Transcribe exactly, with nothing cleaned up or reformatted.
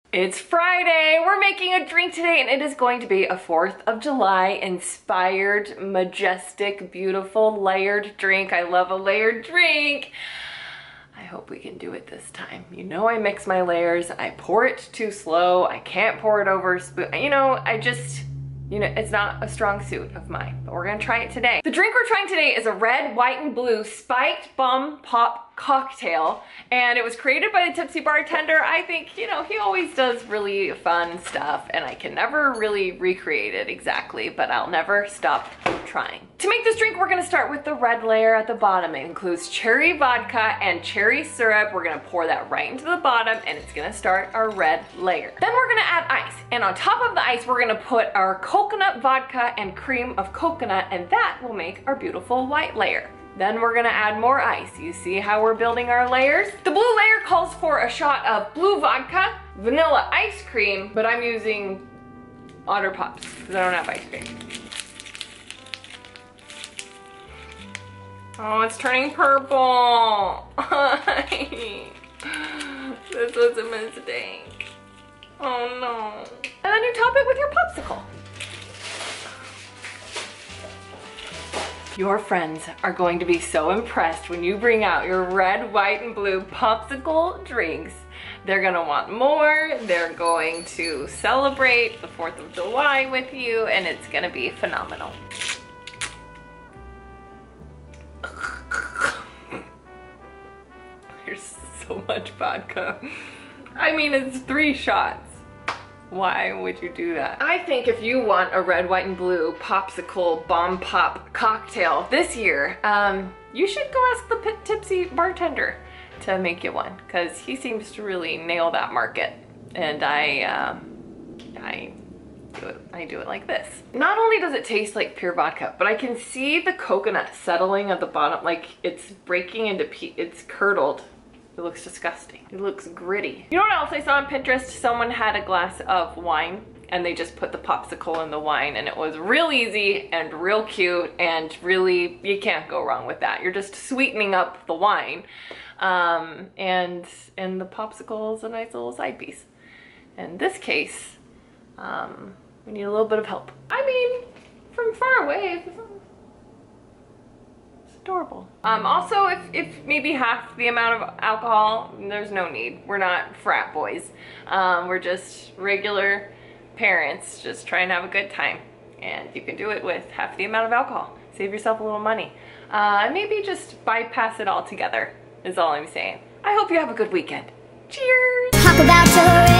It's Friday, we're making a drink today, and it is going to be a fourth of July inspired, majestic, beautiful, layered drink. I love a layered drink. I hope we can do it this time. You know I mix my layers, I pour it too slow, I can't pour it over a spoon. You know, I just, you know, it's not a strong suit of mine, but we're gonna try it today. The drink we're trying today is a red, white, and blue spiked bum pop cocktail, and it was created by the Tipsy Bartender. I think, you know, he always does really fun stuff, and I can never really recreate it exactly, but I'll never stop trying. To make this drink, we're gonna start with the red layer at the bottom. It includes cherry vodka and cherry syrup. We're gonna pour that right into the bottom, and it's gonna start our red layer. Then we're gonna add ice, and on top of the ice, we're gonna put our coconut vodka and cream of coconut, and that will make our beautiful white layer. Then we're gonna add more ice. You see how we're building our layers? The blue layer calls for a shot of blue vodka, vanilla ice cream, but I'm using Otter Pops because I don't have ice cream. Oh, it's turning purple. This was a mistake. Oh no. And then you top it with your popsicle. Your friends are going to be so impressed when you bring out your red, white, and blue popsicle drinks. They're gonna want more. They're going to celebrate the fourth of July with you, and it's gonna be phenomenal. There's so much vodka. I mean, it's three shots. Why would you do that? I think if you want a red, white, and blue popsicle bomb pop cocktail this year, um, you should go ask the Tipsy Bartender to make you one, because he seems to really nail that market. And I, um, I do it, I do it like this. Not only does it taste like pure vodka, but I can see the coconut settling at the bottom, like it's breaking into pe- it's curdled. It looks disgusting. It looks gritty. You know what else I saw on Pinterest? Someone had a glass of wine and they just put the popsicle in the wine, and it was real easy and real cute, and really, you can't go wrong with that. You're just sweetening up the wine, um, and, and the popsicle is a nice little side piece. In this case, um, we need a little bit of help. I mean, from far away, adorable. Um, also, if, if maybe half the amount of alcohol, there's no need. We're not frat boys. Um, we're just regular parents just trying to have a good time. And you can do it with half the amount of alcohol. Save yourself a little money. Uh, and maybe just bypass it all together is all I'm saying. I hope you have a good weekend. Cheers! Talk about